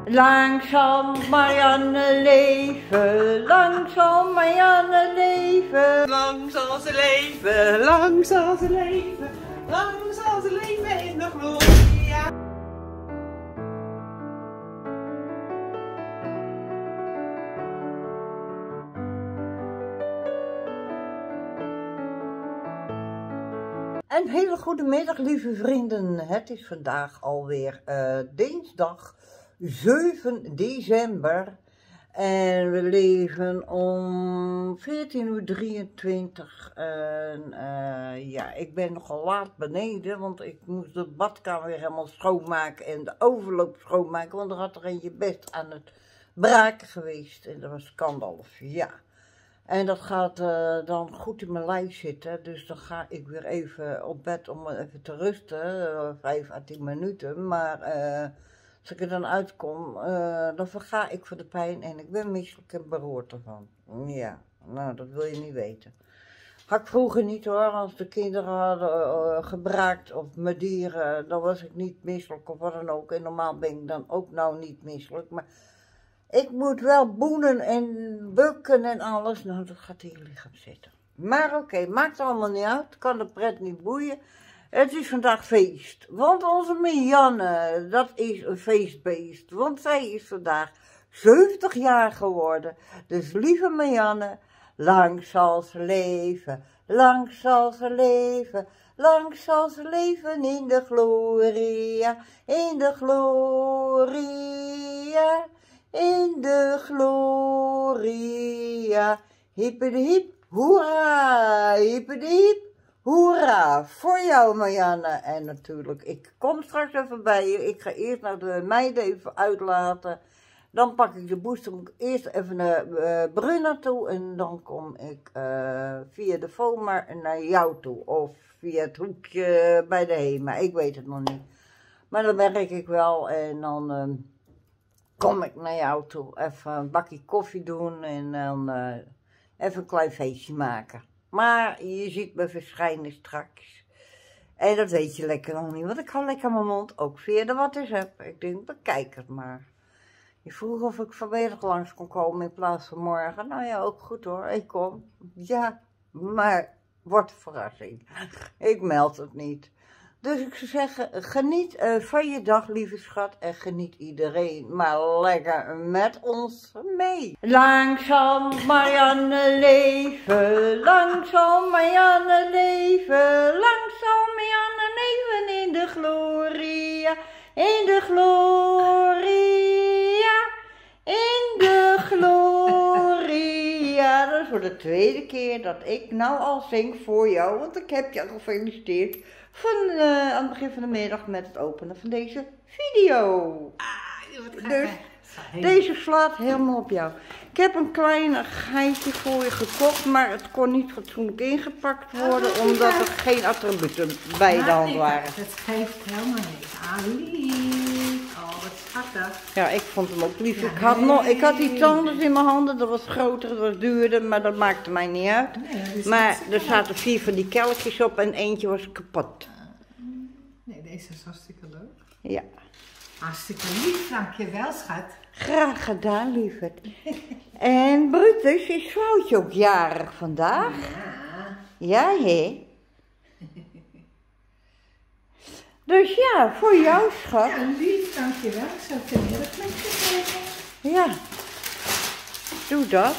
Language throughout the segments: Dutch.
Lang zal Marianne leven, lang zal Marianne leven. Lang zal ze leven, lang zal ze leven, lang zal ze leven in de gloria. Een hele goede middag, lieve vrienden. Het is vandaag alweer dinsdag 7 december. En we leven om 14:23 uur. Ja, ik ben nogal laat beneden, want ik moest de badkamer weer helemaal schoonmaken en de overloop schoonmaken. Want er had er eentje best aan het braken geweest en dat was scandalous, ja. En dat gaat dan goed in mijn lijf zitten, dus dan ga ik weer even op bed om even te rusten, 5 à 10 minuten. Maar als ik er dan uitkom, dan verga ik voor de pijn en ik ben misselijk en beroerd ervan. Ja, nou dat wil je niet weten. Had ik vroeger niet hoor, als de kinderen hadden gebraakt of mijn dieren, dan was ik niet misselijk of wat dan ook. En normaal ben ik dan ook nou niet misselijk, maar ik moet wel boenen en bukken en alles. Nou, dat gaat in je lichaam zitten. Maar oké, maakt allemaal niet uit. Kan de pret niet boeien. Het is vandaag feest. Want onze Marianne, dat is een feestbeest. Want zij is vandaag 70 jaar geworden. Dus lieve Marianne, lang zal ze leven. Lang zal ze leven. Lang zal ze leven in de gloria. In de gloria. In de gloria, hippie hoera, hippie hoera, voor jou Marianne. En natuurlijk, ik kom straks even bij je, ik ga eerst naar de meiden even uitlaten. Dan pak ik de booster, moet ik eerst even naar Bruna toe en dan kom ik via de Vomar naar jou toe. Of via het hoekje bij de Hema, ik weet het nog niet. Maar dan werk ik wel en dan kom ik naar jou toe, even een bakje koffie doen en dan even een klein feestje maken. Maar je ziet me verschijnen straks. En dat weet je lekker nog niet, want ik hou lekker mijn mond ook via de WhatsApp. Ik denk, bekijk het maar. Je vroeg of ik vanmiddag langs kon komen in plaats van morgen. Nou ja, ook goed hoor, ik kom. Ja, maar wordt een verrassing. Ik meld het niet. Dus ik zou zeggen, geniet van je dag, lieve schat. En geniet iedereen maar lekker met ons mee. Lang zal Marianne leven. Lang zal Marianne leven. Lang zal Marianne leven in de gloria. In de gloria. In de gloria. Dat is voor de tweede keer dat ik nou al zing voor jou. Want ik heb je gefeliciteerd. Aan het begin van de middag met het openen van deze video. Dus deze slaat helemaal op jou. Ik heb een klein geitje voor je gekocht, maar het kon niet fatsoenlijk ingepakt worden, omdat er geen attributen bij de hand waren. Het geeft helemaal niks. Lief. Oh, wat schattig. Ja, ik vond hem ook lief. Ik had iets anders in mijn handen, dat was groter, dat was duurder, maar dat maakte mij niet uit. Nee, maar er zaten 4 van die kelkjes op en eentje was kapot. Nee, deze is hartstikke leuk. Ja. Hartstikke lief, dankjewel schat. Graag gedaan, lieverd. En Brutus, is vrouwtje ook jarig vandaag? Ja. Ja, hé. Dus ja, voor jou, schat. Ja, lief, dankjewel. Ik zal het een middelplekje geven. Ja. Doe dat.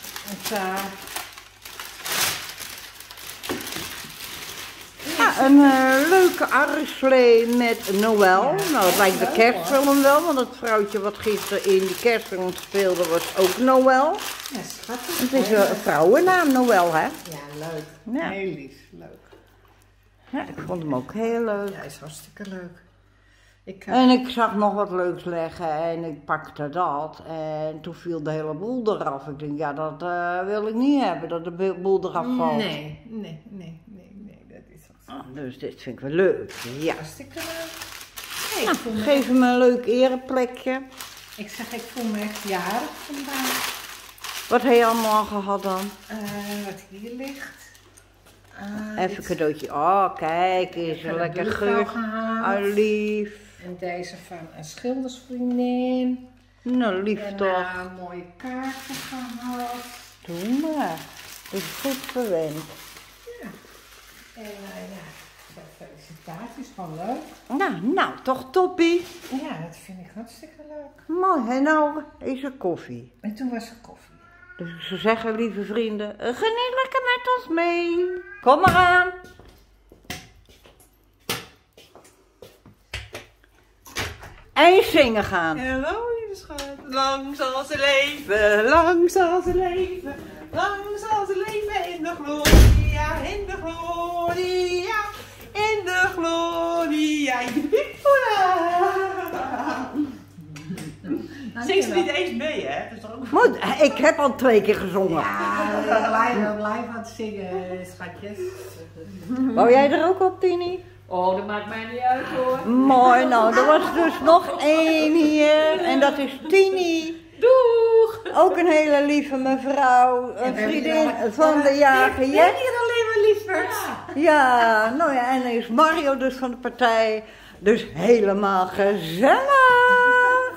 Een leuke arreslee met Noël. Ja, nou, het lijkt de kerstfilm wel, want het vrouwtje wat gisteren in de kerstfilm speelde was ook Noël. Ja, schattig. Het is een vrouwennaam, Noël, hè? Ja, leuk. Ja. Heel lief, leuk. Ja, ik vond hem ook heel leuk. Ja, is hartstikke leuk. En ik zag nog wat leuks leggen en ik pakte dat en toen viel de hele boel eraf. Ik denk, ja, dat wil ik niet hebben, dat de boel eraf valt. Nee, dat is wat. Dus dit vind ik wel leuk, ja. Hartstikke leuk. Hey, nou, geef hem een leuk ereplekje. Ik zeg, ik voel me echt jarig vandaag. Wat heb je allemaal gehad dan? Wat hier ligt. Even een cadeautje. Oh, kijk, is een lekker geur. Oh, lief. En deze van een schildersvriendin. Nou, lief En toch. een mooie kaarten gehad. Doe maar. Dat is goed verwend. En ja, felicitaties, gewoon leuk. Nou, toch toppie. Ja, dat vind ik hartstikke leuk. Mooi, en nou is er koffie. En toen was er koffie. Dus ik zou zeggen, lieve vrienden, geniet lekker met ons mee. Kom maar aan. En zingen gaan. Hallo, lieve schat. Lang zal ze leven, lang zal ze leven. Lang zal ze leven in de gloria, in de gloria, in de gloria. Zing ze niet eens mee, hè? Dat is toch ook... Moet, ik heb al 2 keer gezongen. Ja, we blijven aan het zingen, schatjes. Wou jij er ook op, Tini? Oh, dat maakt mij niet uit hoor. Mooi, nou, er was dus nog 1 hier. En dat is Tini. Doeg! Ook een hele lieve mevrouw. Een vriendin van de jager Jet. Hier alleen maar liefers. Ja, nou ja, en dan is Mario dus van de partij. Dus helemaal gezellig.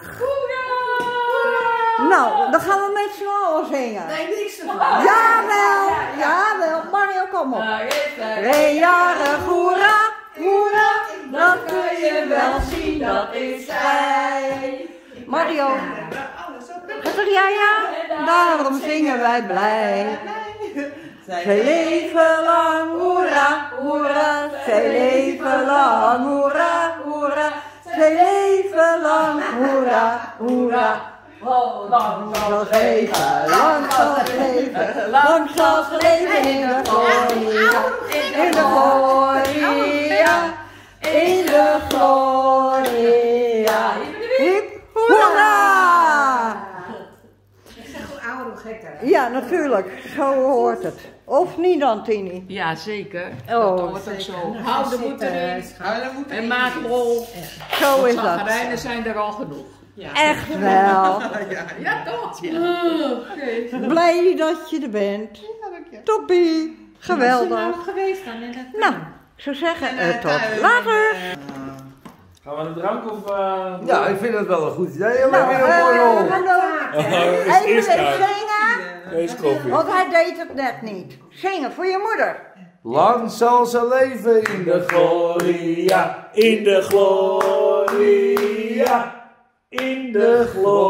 Nou, dan gaan we met z'n allen zingen. Nee, niks ervan. Jawel, jawel. Mario, kom op. Rejarig, hoera, hoera. Dat kun je wel zien, dat is gij. Mario, gaat er ja? Daarom zingen wij blij. Zij leven lang, hoera, hoera. Zij leven lang, hoera, hoera. Zij leven lang, hoera, hoera. Lang zal ze leven, lang zal ze leven, lang zal ze leven in de gloria, in de gloria, in de gloria. Hip, hoera! Ik zeg hoe ouder, hoe gekker. Ja, natuurlijk, zo hoort het. Of niet dan, Tini? Ja, zeker. Oh, Dat hoort ook zo. Hou de moed erin. En maak rol. Zo is dat. Zaggerijnen zijn er al genoeg. Echt wel. Ja, toch? Blij dat je er bent. Toppie. Geweldig. Geweest dan in het... Nou, ik zou zeggen, tot later. Gaan we aan de drank of... Ja, ik vind het wel een goed idee. Nou, weer een borrel. Even eerst zingen, Deze koffie. want hij deed het net niet. Zingen voor je moeder. Lang zal ze leven in de Gloria, in de gloria, in de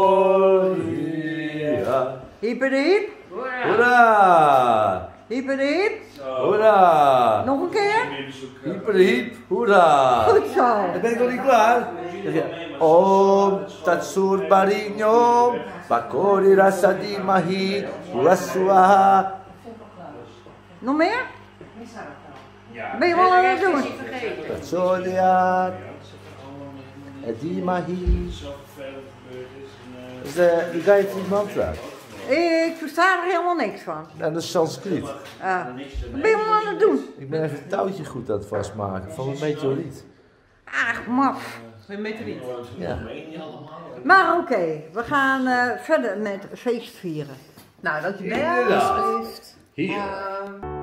gloria. Hyperdiep, Hoera! hyperdiep. Hoera! Nog een keer. Hyper hiep, hoera! Goed zo. Dan ben ik nog niet klaar. Om Tatsur Barigno, Bakori Rasadi Mahi, Rasua. Nog meer? Ben je wel aan het doen? Tatsodia, Edimahi. Die Gayatri Mantra. Ik versta er helemaal niks van. Nou, dat is Sanskriet. Wat ben je wel aan het doen? Ik ben even het touwtje goed aan het vastmaken van een meteoriet. Ach, maf. Een meteoriet. Ja. Maar oké, we gaan verder met feest vieren. Nou, dat is Inderdaad. best. Hier.